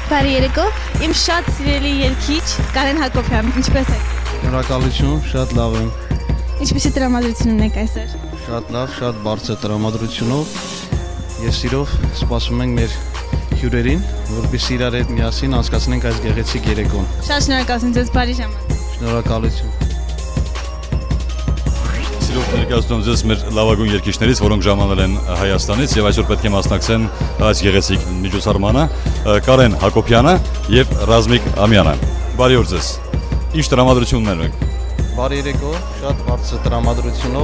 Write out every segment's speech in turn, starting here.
Բարի երեկո, իմ շատ սիրելի երգիչ Կարեն Հակոբյան, ինչպես եք։ Շնորհակալություն, շատ լավ եմ։ Ինչպիսի տրամադրություն ունեք այսօր։ Շատ լավ, շատ բարձր տրամադրությունով եւ սիրով սպասում ենք մեր հյուրերին, որպեսզի իրար հետ միասին անցկացնենք այս գեղեցիկ երեկոն։ Շատ շնորհակալություն ձեզ, բարի ժամանակ։ Շնորհակալություն։ Սիրով ներկայացնում եմ ձեզ մեր լավագույն երգիչներից, որոնք ժամանել են Հայաստանից եւ այսօր պետք է մասնակցեն այս գեղեցիկ միջոցառմանը, Կարեն Հակոբյանը եւ Ռազմիկ Ամյանը։ Բարի օր ձեզ։ Ինչ տրամադրություններ ունեք։ Բարի երեկո, շատ բարձր տրամադրությունով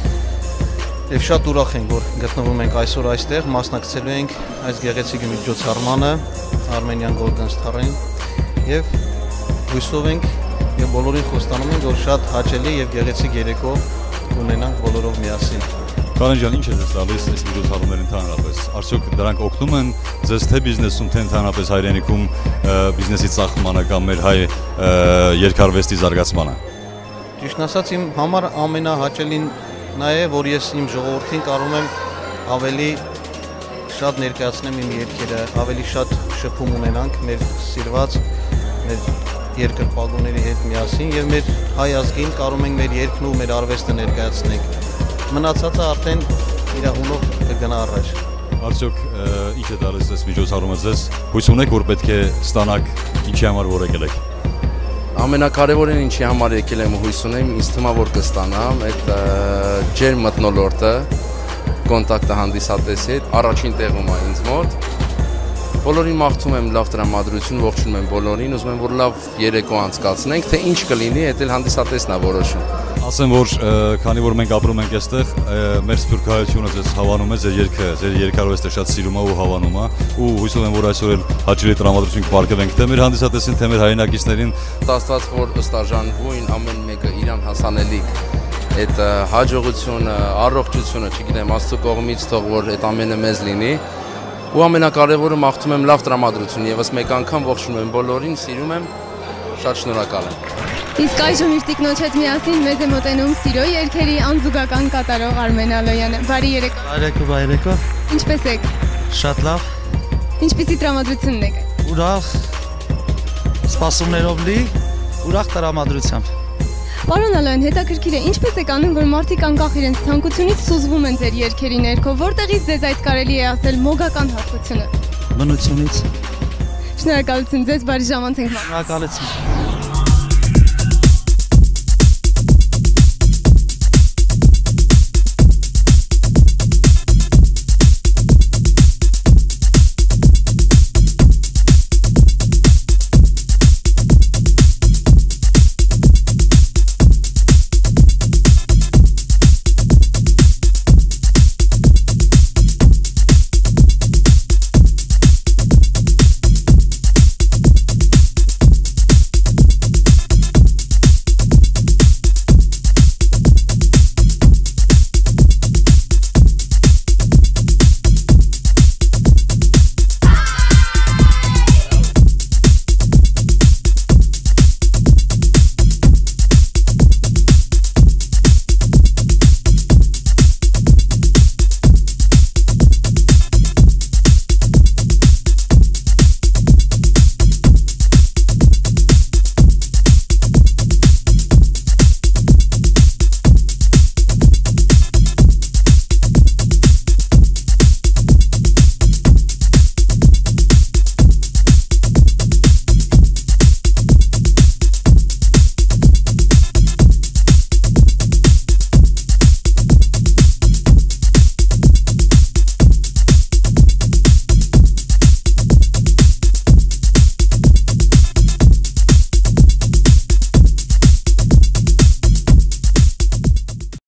եւ շատ ուրախ ենք, որ գտնվում ենք այսօր այստեղ, մասնակցելու ենք այս գեղեցիկ միջոցառմանը Armenian Golden Star-ին եւ հույսով ենք եւ բոլորին խոստանում ենք, որ շատ հաճելի եւ գեղեցիկ երեկո ունենանք բոլորով միասին։ Կարեն ջան, ինչ է ձեզ տալիս այս միջոցառումները ընդհանրապես։ Արդյոք դրանք օգնում են ձեզ թե բիզնեսում, թե ընդհանրապես հայրենիքում բիզնեսի ծաղկմանը կամ մեր հայ երկարվեստի զարգացմանը։ Ճիշտն ասած, իմ համար ամենահաճելին նա է, որ ես իմ ժողովրդին կարող եմ ավելի շատ ներկայացնեմ իմ երգերը, ավելի շատ շփում ունենանք մեր սիրված մեր երկրպագուների հետ միասին եւ մեր հայ ազգին կարող ենք մեր երգն ու մեր արվեստը ներկայացնենք։ Մնացածը արդեն իր հունով կգնա առաջ։ Արդյոք ինչ է տալիս այս միջոցառումը ձեզ։ Հույս ունեք, որ պետք է ստանաք ինչի համար որ եկել եք։ Ամենակարևորին ինչի համար եկել եմ հույս ունեմ, ինձ թվում է որ կստանամ այդ ջեր մթնոլորտը, կոնտակտը հանդիսատեսի հետ, առաջին տեղում է ինձ մոտ։ Բոլորին մաղթում եմ լավ տրամադրություն, ողջունում եմ բոլորին, ուզում եմ որ լավ երեկո անցկացնենք, թե ինչ կլինի, դա էլ հանդիսատեսն է որոշում։ Ասեմ, որ քանի որ մենք ապրում ենք այստեղ, մեր սփյուռքահայությունը ձեզ հավանում է, ձեր երգը, ձեր երկարվեստը շատ սիրում է ու հավանում է, ու հույսով եմ, որ այսօր էլ հաճելի տրամադրություն կպարգևենք թե մեր հանդիսատեսին, թե մեր հայրենակիցներին։ Աստված որ ըստաժանվույն ամեն մեկը իրան հասանելիք այդ հաջողությունը, առողջությունը, չգիտեմ, Աստծո կողմից թող որ այդ ամենը մեզ լինի։ Ու ամենակարևորը մաղթում եմ լավ տրամադրություն, եւս մեկ անգամ ողջունում եմ բոլորին, սիրում եմ, շատ շնորհակալ եմ։ Իսկ այժմ իր տիկնոջ հետ միասին մեզ է մոտենում սիրո երգերի անզուգական կատարող Արմեն Ալոյանը։ Բարի երեկո։ Բարի երեկո։ Ինչպես եք։ Շատ լավ։ Ինչպիսի տրամադրություն ունեք։ Ուրախ սպասումներով լի, ուրախ տրամադրությամբ։ Պարոն Ալոյան, հետաքրքիր է, ինչպես եք անում, որ մարդիկ անկախ իրենց ցանկությունից սուզվում են ձեր երգերի ներքո, որտեղից ձեզ այդ կարելի է ասել մոգական հատկությունը։ Բնությունից։ Շնորհակալություն ձեզ, բարի ժամանց ենք։ Շնորհակալություն։